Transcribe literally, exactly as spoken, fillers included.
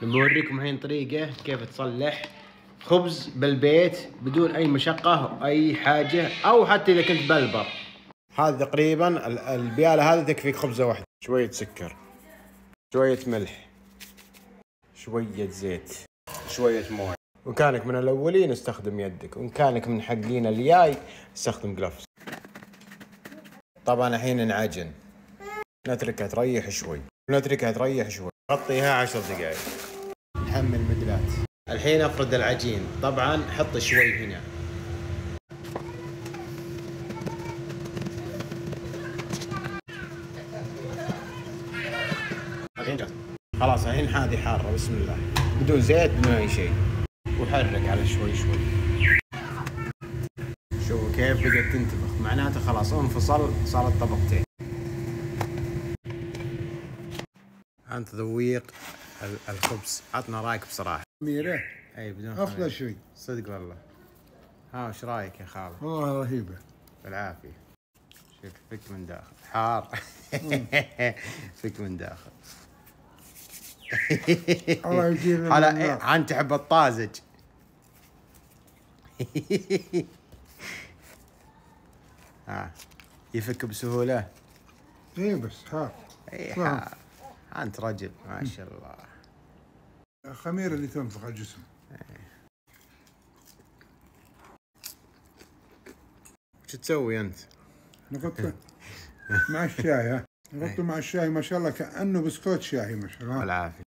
بوريكم الحين طريقة كيف تصلح خبز بالبيت بدون أي مشقة أو أي حاجة، أو حتى إذا كنت بالبر. هذا تقريبا البيالة هذه تكفيك خبزة واحدة. شوية سكر، شوية ملح، شوية زيت، شوية موية. وإن كانك من الأولين استخدم يدك، وإن كانك من حقين الياي استخدم جلافز. طبعا الحين نعجن، نتركها تريح شوي، نتركها تريح شوي، غطيها عشر دقائق. نحمل مدلات. الحين افرد العجين، طبعا حط شوي هنا. الحين جاهز. خلاص الحين هذه حارة، بسم الله، بدون زيت بدون اي شيء، وحرك على شوي شوي. شوفوا كيف بدأت تنتفخ، معناته خلاص انفصل، صارت طبقتين. عن تذويق الخبز، عطنا رايك بصراحة. خميرة اي بدون افضل خميرة. شيء صدق والله. ها وش رايك يا خالد؟ والله رهيبة بالعافية. شوف فك من داخل حار. فك من داخل. الله يجينا هلا من النار. إيه انت تحب الطازج. ها يفك بسهولة. ايه بس حار. اي حار. انت رجل ما شاء الله. الخميرة اللي تنفخ الجسم. وش تسوي انت؟ نحطه مع الشاي. ها نحطه مع الشاي، ما شاء الله كأنه بسكوت شاي، ما شاء الله. بالعافية.